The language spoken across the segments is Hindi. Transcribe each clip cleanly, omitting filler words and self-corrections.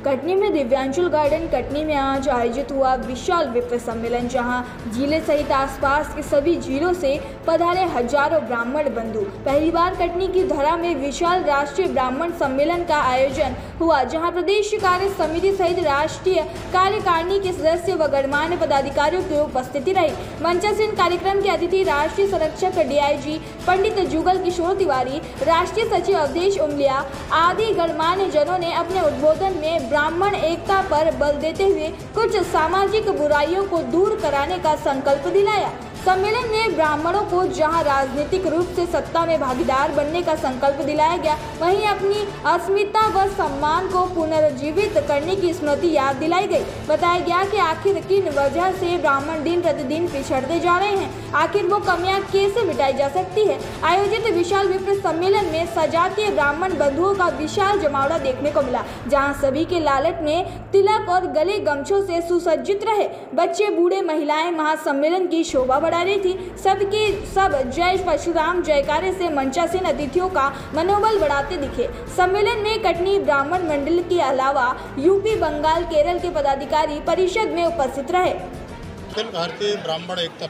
कटनी में दिव्यांचल गार्डन कटनी में आज आयोजित हुआ विशाल विप्र सम्मेलन, जहां जिले सहित आसपास के सभी जिलों से पधारे हजारों ब्राह्मण बंधु। पहली बार कटनी की धरा में विशाल राष्ट्रीय ब्राह्मण सम्मेलन का आयोजन हुआ, जहां प्रदेश कार्य समिति सहित राष्ट्रीय कार्यकारिणी के सदस्य व गणमान्य पदाधिकारियों की उपस्थिति रही। मंचासीन कार्यक्रम के अतिथि राष्ट्रीय संरक्षक DIG पंडित जुगल किशोर तिवारी, राष्ट्रीय सचिव अवधेश उमलिया आदि गणमान्य जनों ने अपने उद्बोधन में ब्राह्मण एकता पर बल देते हुए कुछ सामाजिक बुराइयों को दूर कराने का संकल्प दिलाया। सम्मेलन में ब्राह्मणों को जहां राजनीतिक रूप से सत्ता में भागीदार बनने का संकल्प दिलाया गया, वहीं अपनी अस्मिता व सम्मान को पुनर्जीवित करने की स्मृति याद दिलाई गई। बताया गया कि आखिर किन वजह से ब्राह्मण दिन प्रतिदिन पिछड़ते जा रहे हैं, आखिर वो कमियां कैसे मिटाई जा सकती है। आयोजित विशाल विप्र सम्मेलन में सजातीय ब्राह्मण बंधुओं का विशाल जमावड़ा देखने को मिला, जहाँ सभी के लालट में तिलक और गले गमछों से सुसज्जित रहे। बच्चे, बूढ़े, महिलाएं महासम्मेलन की शोभा बढ़ा रही थी। सबके सब जय परशुराम जयकारे से मंचासीन अतिथियों का मनोबल बढ़ाते दिखे। सम्मेलन में कटनी ब्राह्मण मंडल के अलावा यूपी, बंगाल, केरल के पदाधिकारी परिषद में उपस्थित रहे। अखिल भारतीय ब्राह्मण एकता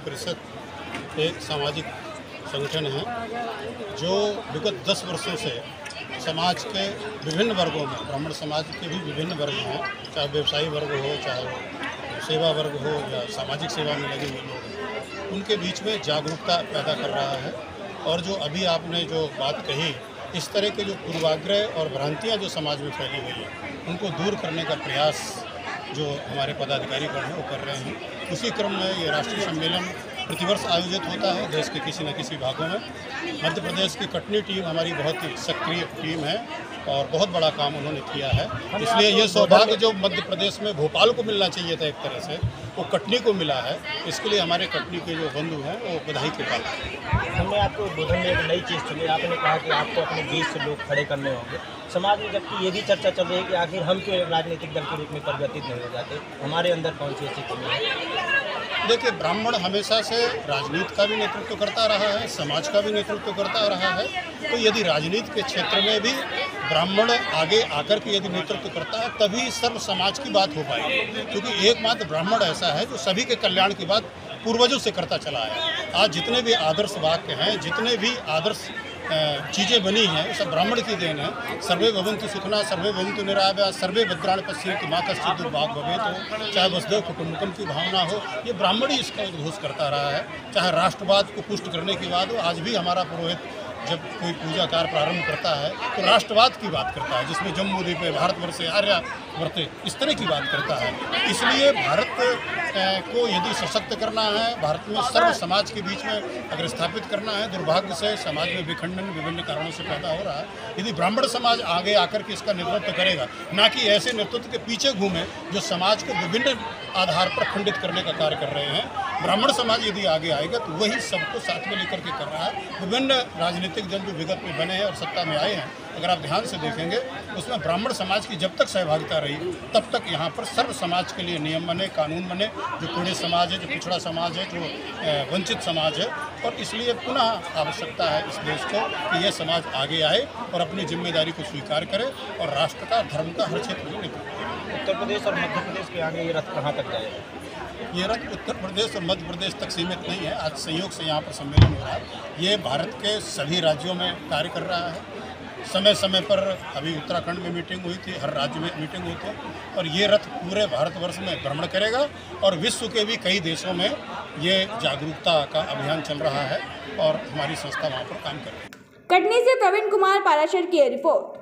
परिषद एक सामाजिक संगठन है जो विगत 10 वर्षों से समाज के विभिन्न वर्गों में, ब्राह्मण समाज के भी विभिन्न वर्ग हैं, चाहे व्यवसायी वर्ग हो, चाहे सेवा वर्ग हो या सामाजिक सेवा में लगे हुए लोग, उनके बीच में जागरूकता पैदा कर रहा है। और जो अभी आपने जो बात कही, इस तरह के जो पूर्वाग्रह और भ्रांतियाँ जो समाज में फैली हुई हैं, उनको दूर करने का प्रयास जो हमारे पदाधिकारी गण हैं वो कर रहे हैं। उसी क्रम में ये राष्ट्रीय सम्मेलन प्रतिवर्ष आयोजित होता है देश के किसी न किसी भागों में। मध्य प्रदेश की कटनी टीम हमारी बहुत ही सक्रिय टीम है और बहुत बड़ा काम उन्होंने किया है। इसलिए ये सौभाग्य जो मध्य प्रदेश में भोपाल को मिलना चाहिए था एक तरह से, वो कटनी को मिला है। इसके लिए हमारे कटनी के जो बंधु हैं वो बधाई के पात्र हैं। हमने आपको उद्बोधन में एक नई चीज़ सुनी, आपने कहा कि आपको अपने बीच से लोग खड़े करने होंगे समाज में, जबकि ये भी चर्चा चल रही है कि आखिर हम क्यों राजनीतिक दल के रूप में परिवर्तित नहीं हो जाते, हमारे अंदर कौन सी ऐसी कमी है? देखिए, ब्राह्मण हमेशा से राजनीति का भी नेतृत्व करता रहा है, समाज का भी नेतृत्व करता रहा है। तो यदि राजनीति के क्षेत्र में भी ब्राह्मण आगे आकर के यदि नेतृत्व करता है, तभी सर्व समाज की बात हो पाएगी। क्योंकि एकमात्र ब्राह्मण ऐसा है जो सभी के कल्याण की बात पूर्वजों से करता चला है। आज जितने भी आदर्श वाक्य हैं, जितने भी आदर्श चीज़ें बनी हैं, सब ब्राह्मण की देन है। सर्वे भवन्तु सुखिनः, सर्वे भवन्तु निरामयाः, सर्वे भद्राणि पश्यन्तु मा कश्चित् दुर्भाग् भवेत् हो, चाहे वसुधैव कुटुम्बकम की भावना हो, ये ब्राह्मण ही इसका उद्घोष करता रहा है। चाहे राष्ट्रवाद को पुष्ट करने की बात हो, आज भी हमारा पुरोहित जब कोई पूजा कार्य प्रारंभ करता है तो राष्ट्रवाद की बात करता है, जिसमें जम्मू द्वीपे भारतवर्षे आर्यावर्ते, इस तरह की बात करता है। इसलिए भारत को यदि सशक्त करना है, भारत में सर्व समाज के बीच में अगर स्थापित करना है, दुर्भाग्य से समाज में विखंडन विभिन्न कारणों से पैदा हो रहा है। यदि ब्राह्मण समाज आगे आकर के इसका नेतृत्व करेगा, ना कि ऐसे नेतृत्व के पीछे घूमे जो समाज को विभिन्न आधार पर खंडित करने का कार्य कर रहे हैं। ब्राह्मण समाज यदि आगे आएगा तो वही सबको साथ में लेकर के कर रहा है। विभिन्न राजनीतिक दल जो विगत में बने हैं और सत्ता में आए हैं, अगर आप ध्यान से देखेंगे उसमें ब्राह्मण समाज की जब तक सहभागिता रही, तब तक यहाँ पर सर्व समाज के लिए नियम बने, कानून बने। जो पीड़ित समाज है, जो पिछड़ा समाज है, जो वंचित समाज है, और इसलिए पुनः आवश्यकता है इस देश को कि यह समाज आगे आए और अपनी जिम्मेदारी को स्वीकार करे और राष्ट्र का, धर्म का हर क्षेत्र में नेतृत्व करे। उत्तर प्रदेश और मध्य प्रदेश के आगे ये रथ कहाँ तक जाएगा? ये रथ उत्तर प्रदेश और मध्य प्रदेश तक सीमित नहीं है। आज संयोग से यहाँ पर सम्मेलन हो रहा है। ये भारत के सभी राज्यों में कार्य कर रहा है। समय समय पर अभी उत्तराखंड में मीटिंग हुई थी, हर राज्य में मीटिंग हुई थी, और ये रथ पूरे भारतवर्ष में भ्रमण करेगा और विश्व के भी कई देशों में ये जागरूकता का अभियान चल रहा है और हमारी संस्था वहाँ पर काम कर रही है। कटनी से प्रवीण कुमार पाराशर की रिपोर्ट।